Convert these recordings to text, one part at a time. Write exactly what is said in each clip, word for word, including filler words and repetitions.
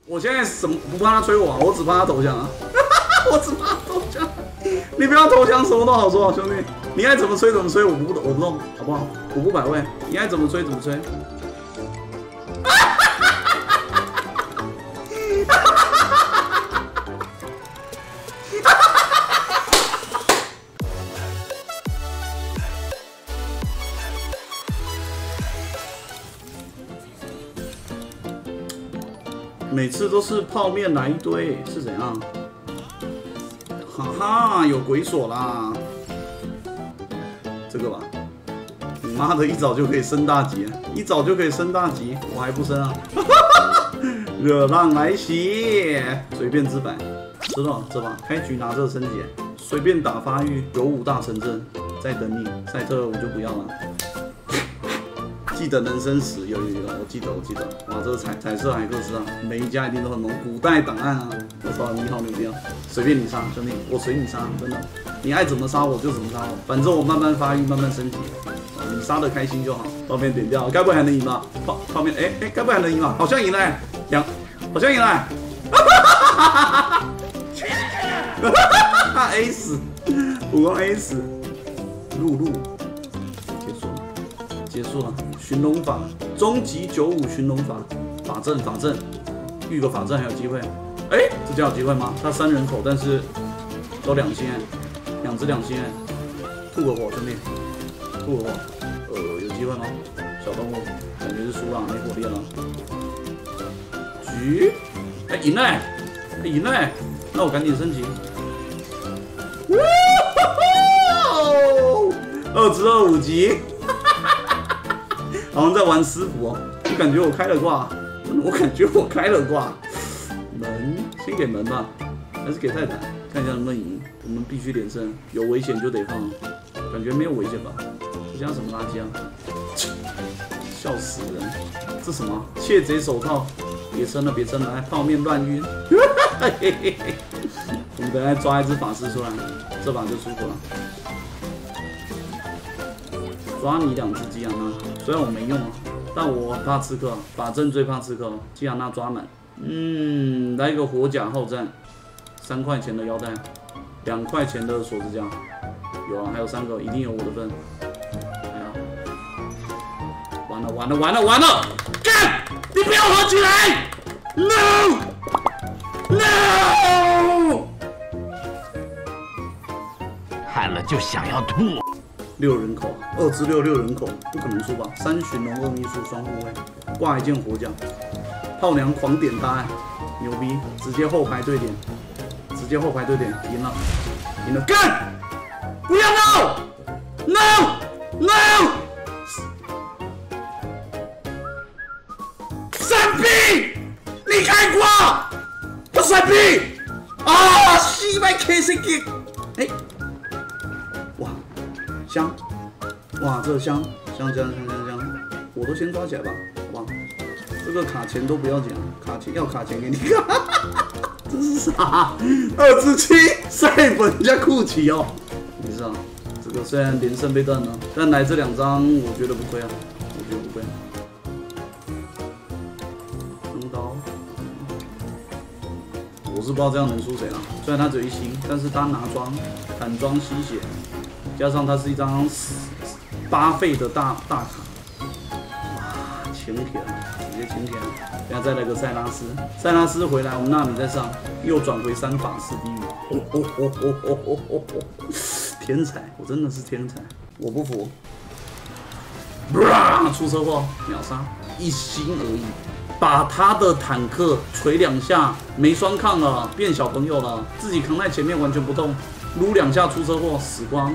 我现在什么不怕他催我啊，我只怕他投降啊！我只怕他投降。你不要投降，什么都好说，兄弟。你爱怎么吹怎么吹，我不我不动，好不好？我不摆位，你爱怎么吹怎么吹。每次都是泡面来一堆，是怎样？哈哈，有鬼锁啦！这个吧，你妈的，一早就可以升大级，一早就可以升大级，我还不升啊！热浪来袭，随便自摆，知道这把开局拿这升级，随便打发育，有五大城镇在等你，赛特我就不要了。记得人生史有有有，我记得我记得，哇，这个彩彩色海克斯啊，每一家一定都很猛，古代档案啊，我操，你好牛逼啊！随便你杀，兄弟，我随你杀，真的，你爱怎么杀我就怎么杀我，反正我慢慢发育，慢慢升级，你杀的开心就好。泡面点掉，该不会还能赢吧？泡泡面，哎、欸、哎，该、欸、不会还能赢吧？好像赢了、欸，两，好像赢了、欸，哈哈 A 死，武功 A 死，露露，结束了，结束了。寻龙法，终极九五寻龙法，法阵法阵，遇个法阵还有机会。哎、欸，这叫有机会吗？他三人口，但是都两星，两只两星，吐个火，兄弟，吐个火，呃，有机会吗？小动物，感觉是输了，没火力了。局，哎、欸，赢了、欸，哎、欸，赢了、欸，那我赶紧升级。二之二五级。好像在玩师傅哦，我感觉我开了挂，我感觉我开了挂。门，先给门吧，还是给泰坦？看一下能不能赢。我们必须连胜，有危险就得放。感觉没有危险吧？这像什么垃圾啊？笑死人！这什么？窃贼手套？别撑了，别撑了，还泡面乱晕。我们等下抓一只法师出来，这把就舒服了。抓你两只基亚娜，虽然我没用啊，但我怕刺客，法阵最怕刺客，基亚娜抓满。嗯，来一个火甲后战，三块钱的腰带，两块钱的锁子甲，有啊，还有三个，一定有我的份。还有，完了完了完了完了，干！你不要合起来 ！No No！ 看了就想要吐。 六人口，二之六六人口，不可能输吧？三寻龙二秘术双护卫，挂一件火甲，炮娘狂点大爱，牛逼！直接后排对点，直接后排对点，赢了，赢了，干！不要 no no no！ 闪避！你开挂！不闪避！啊！西北 K C G， 哎。香，哇，这个香香香香香香，我都先抓起来吧，好吧？这个卡钱都不要讲，卡钱要卡钱给你看，这是啥？二之七赛本人家库奇哦，没事啊。这个虽然连胜被断了，但来这两张我觉得不亏啊，我觉得不亏。横刀，我是不知道这样能输谁啦。虽然他只有一星，但是他拿装坦装吸血。加上它是一张八费的大大卡，哇，清甜，直接清甜。等下再来个塞拉斯，塞拉斯回来，我们纳米再上，又转回三法四地狱，哦哦哦哦哦哦哦哦，天才，我真的是天才，我不服。出车祸，秒杀，一星而已，把他的坦克锤两下，没双抗了，变小朋友了，自己扛在前面完全不动，撸两下出车祸，死光。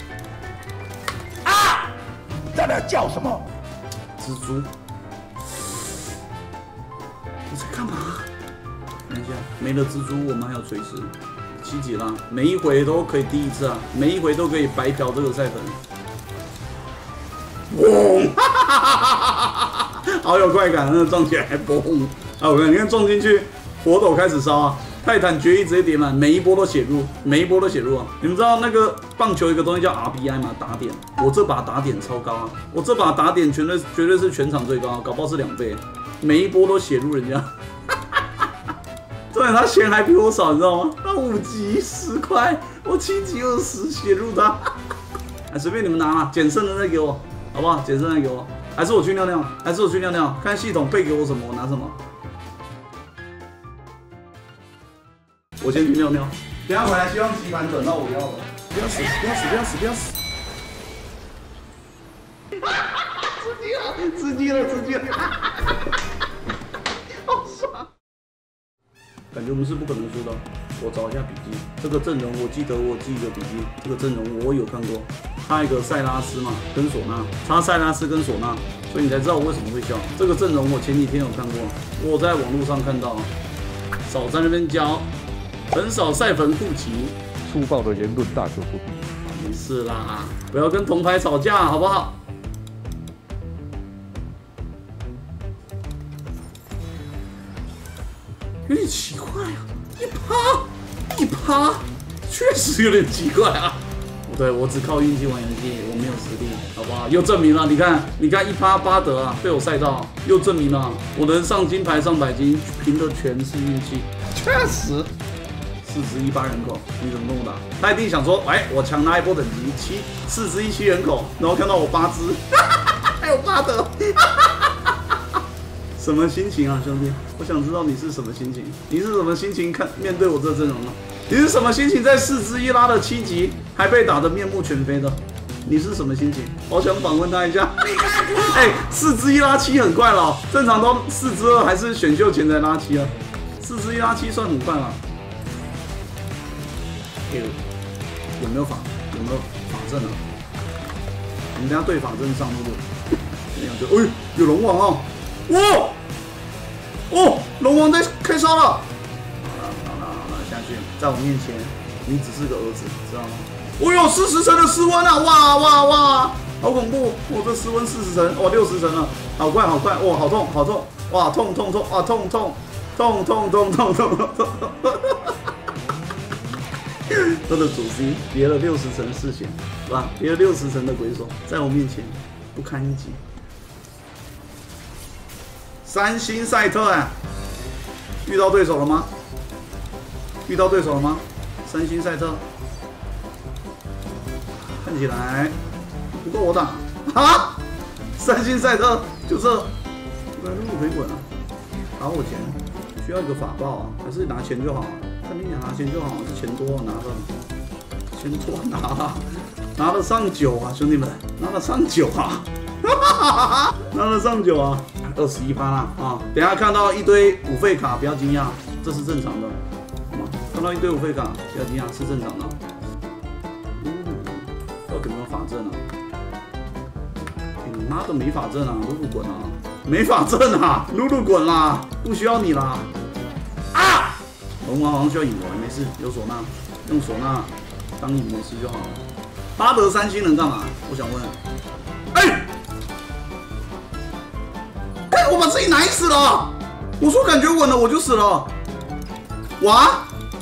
在那叫什么？ 蜘蛛，你在干嘛？看一下，没了蜘蛛，我们还有锤石，七级啦，每一回都可以第一次啊，每一回都可以白嫖这个赛粉。嘣！好有快感，那撞起来嘣！啊，我看你看撞进去，火斗开始烧啊！泰坦决议直接点满，每一波都写入，每一波都写入啊！你们知道那个棒球有一个东西叫 R B I 吗？打点，我这把打点超高啊！我这把打点绝对绝对是全场最高、啊，搞不好是两倍，每一波都写入人家。 重点他钱还比我少，你知道吗？他五级十块，我七级二十，写入他。哎，随便你们拿嘛，捡剩的再给我，好不好？捡剩的再给我，还是我去尿尿？还是我去尿尿？看系统配给我什么，我拿什么。我先去尿尿，等下回来希望棋盘转到我要的。不要死！不要死！不要死！不要死！吃鸡了！吃鸡了！吃鸡了！好爽！感觉我们是不可能输的。我找一下笔记，这个阵容我记得我记一个笔记，这个阵容我有看过。差一个塞拉斯嘛，跟唢呐，差塞拉斯跟唢呐，所以你才知道我为什么会笑。这个阵容我前几天有看过，我在网络上看到，少在那边教，很少赛坟护旗。 粗暴的言论大可不必。 没事啦，不要跟铜牌吵架，好不好？有点奇怪啊，一趴一趴，确实有点奇怪啊。对，我只靠运气玩游戏，我没有实力，好不好？又证明了，你看，你看一趴巴德啊，被我赛到，又证明了我能上金牌、上百金，凭的全是运气。确实，四十一八人口，你怎么弄的？他一定想说，哎，我强拿一波等级，七四十一七人口，然后看到我八只，还有巴德。什么心情啊，兄弟？我想知道你是什么心情？你是什么心情看面对我这阵容呢？你是什么心情在四之一拉的七级还被打得面目全非的？你是什么心情？好想访问他一下。哎、欸，四之一拉七很快了、哦，正常都四之二还是选秀前才拉七啊，四之一拉七算很快了。有有没有法？有没有法阵啊？我们等下对法阵上路。这样就，哎、欸，有龙王哦。哇！哦，龙王在开烧了！好了好了好了，下去，在我面前，你只是个儿子，知道吗？哦呦，四十层的室温啊！哇哇哇，好恐怖！我、哦、这室温四十层，哇六十层了，好快好快！哇，好痛好痛！哇痛痛痛！哇痛痛痛痛痛痛痛痛！他的主 C 叠了六十层的视线，是吧？叠了六十层的鬼手，在我面前不堪一击。三星赛特啊，遇到对手了吗？遇到对手了吗？三星赛特，看起来不够我打啊！三星赛特就这，那路可以滚啊！打我钱，需要一个法爆啊，还是拿钱就好啊？看你拿钱就好，是钱多拿了，钱多拿了，拿了上九啊，兄弟们，拿了上九啊！拿了上九啊，二十一趴啦啊！等一下看到一堆五费卡，不要惊讶，这是正常的，好吗？看到一堆五费卡，不要惊讶，是正常的。嗯，到底有没有法阵啊？你妈的没法阵啊，露露滚啊！没法阵啊，露露滚啦，不需要你啦！啊！龙王好像需要影魔，没事，有唢呐，用唢呐当影魔师就好了。巴德三星能干嘛？我想问。哎！哎，我把自己奶死了！我说感觉稳了，我就死了。哇！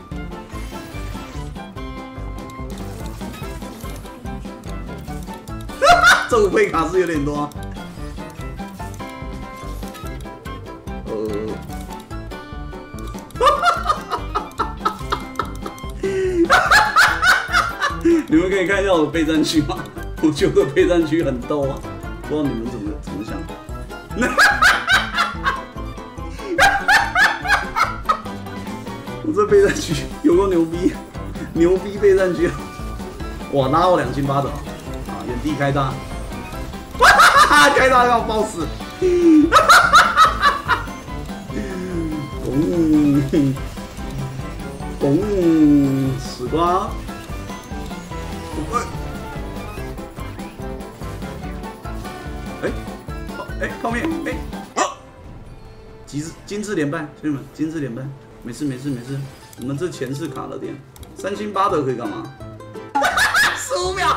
这五费卡是有点多、啊。呃，你们可以看一下我的备战区吗？我觉得备战区很逗啊，不知道你们怎么怎么想。我这备战区有个牛逼，牛逼备战区，哇，拉我两星八的啊，原地开大，开大让我爆死。咚咚，死瓜。哎，哎，泡面，哎，好，金字金字连败，兄弟们，金字连败，没事没事没事，我们这前世卡了点，三星八德可以干嘛？十五秒，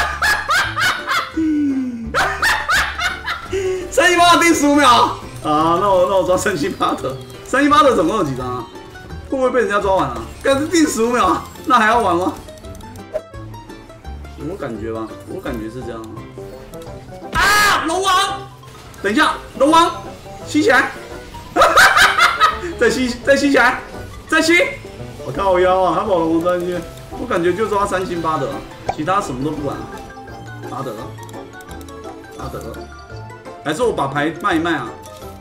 三星八德定十五秒啊！那我那我抓三星八德，三星八德总共有几张啊？会不会被人家抓完啊？但是定十五秒，那还要玩吗？我感觉吧，我感觉是这样。啊，龙王！等一下，龙王吸起来，再吸，再吸起来， 再吸！我靠腰啊，他跑龙王再吸，我感觉就抓三星巴德，其他什么都不管。巴德，巴德，还是我把牌卖一卖啊？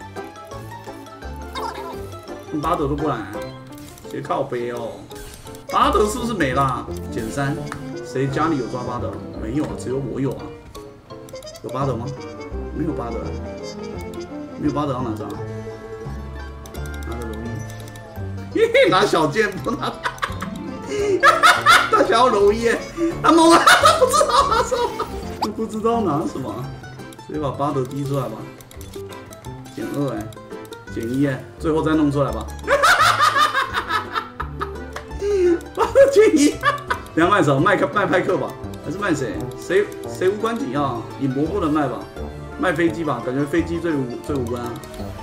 巴德都不来，斜靠背哦。巴德是不是没啦？减三，谁家里有抓巴德？没有啊，只有我有啊。有巴德吗？没有巴德，没有巴德要哪张？拿个柔一，嘿嘿，拿小剑不拿，他想要柔一，他懵了，他不知道拿什么，他不知道拿什么，直接把巴德滴出来吧。减二哎，减一哎，最后再弄出来吧。巴德减一，等下卖什么？卖卖派克吧，还是卖谁？谁谁无关紧要？影博不能卖吧？卖飞机吧，感觉飞机最无最无关啊。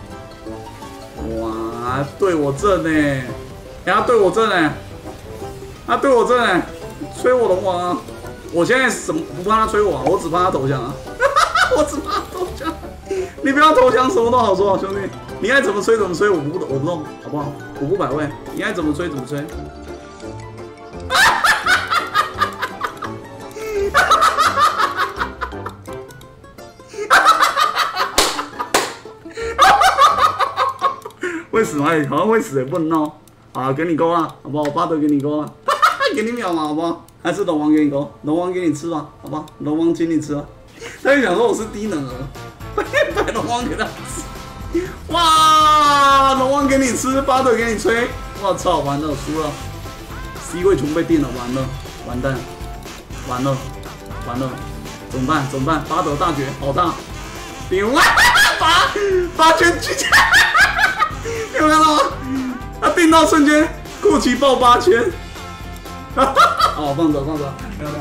哇，对我正呢、欸，他对我正呢、欸，他对我正呢、欸，吹我龙王啊！我现在什么不怕他吹我、啊，我只怕他投降啊！我只怕他投降。你不要投降，什么都好说，兄弟，你爱怎么吹怎么吹，我不我不动，好不好？我不摆位，你爱怎么吹怎么吹。会死吗？好像会死，不能闹。啊，给你勾了，好不好？我巴德给你勾了，给你秒嘛，好不好？还是龙王给你勾，龙王给你吃吧，好不好？龙王请你吃吧。他就想说我是低能儿，把龙王给他吃。哇，龙王给你吃，巴德给你吹。我操，完了，输了。C 位全被定了，完了，完蛋，完了，完了，怎么办？怎么办？巴德大绝，好大，顶哇，八八圈狙击。有看到吗？他定到瞬间，过期爆八千。好，放走放走，没有没有。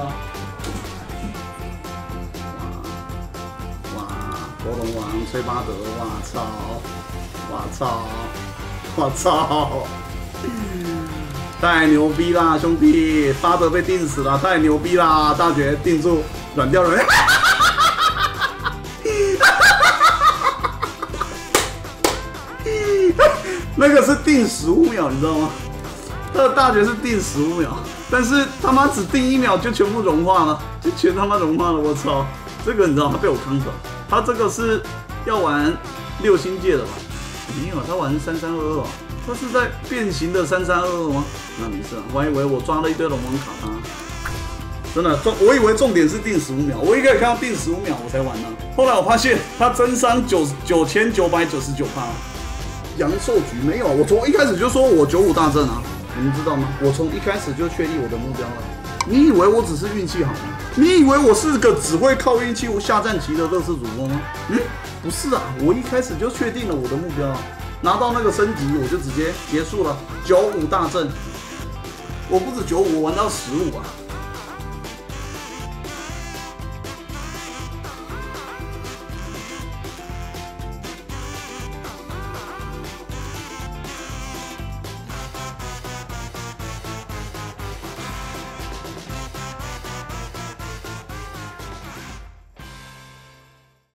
哇哇，国龙王吹巴德，哇操，哇操，哇操，太牛逼啦，兄弟！巴德被定死了，太牛逼啦！大绝定住，软掉人。那个是定十五秒，你知道吗？他的大绝是定十五秒，但是他妈只定一秒就全部融化了，就全他妈融化了！我操，这个你知道他被我坑走，他这个是要玩六星界的吧？没有，他玩三三二二，他是在变形的三三二二吗？那没事啊，我还以为我抓了一堆龙王卡他，真的重，我以为重点是定十五秒，我一开始看到定十五秒我才玩呢，后来我发现他增伤九九千九百九十九趴。阳寿局没有，我从一开始就说我九五大阵啊，你们知道吗？我从一开始就确立我的目标了。你以为我只是运气好吗？你以为我是个只会靠运气下战棋的乐视主播吗？嗯，不是啊，我一开始就确定了我的目标啊，拿到那个升级我就直接结束了九五大阵。我不止九五，我玩到十五啊。